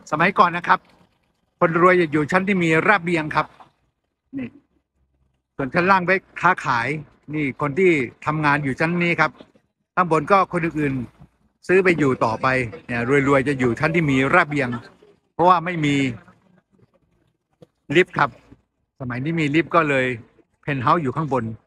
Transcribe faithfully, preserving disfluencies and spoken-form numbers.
สมัยก่อนนะครับคนรวยจะอยู่ชั้นที่มีระเบียงครับนี่ส่วนชั้นล่างไว้ค้าขายนี่คนที่ทำงานอยู่ชั้นนี้ครับข้างบนก็คนอื่นๆซื้อไปอยู่ต่อไปเนี่ยรวยๆจะอยู่ชั้นที่มีระเบียงเพราะว่าไม่มีลิฟต์ครับสมัยนี้มีลิฟต์ก็เลยเพนท์เฮาส์อยู่ข้างบน